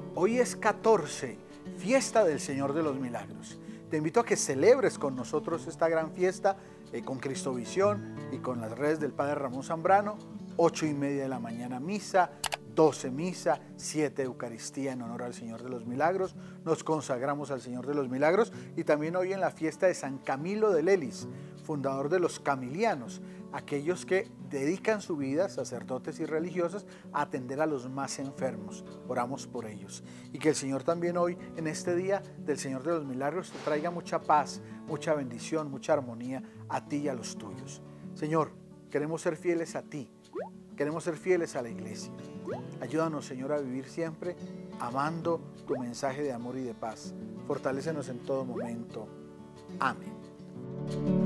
Hoy es 14, fiesta del Señor de los Milagros. Te invito a que celebres con nosotros esta gran fiesta con Cristovisión y con las redes del Padre Ramón Zambrano. 8:30 de la mañana misa, 12 misa, 7 Eucaristía en honor al Señor de los Milagros. Nos consagramos al Señor de los Milagros y también hoy en la fiesta de San Camilo de Lelis, fundador de los camilianos, aquellos que dedican su vida, sacerdotes y religiosas, a atender a los más enfermos. Oramos por ellos. Y que el Señor también hoy, en este día del Señor de los Milagros, te traiga mucha paz, mucha bendición, mucha armonía a ti y a los tuyos. Señor, queremos ser fieles a ti, queremos ser fieles a la iglesia. Ayúdanos, Señor, a vivir siempre amando tu mensaje de amor y de paz. Fortalécenos en todo momento. Amén.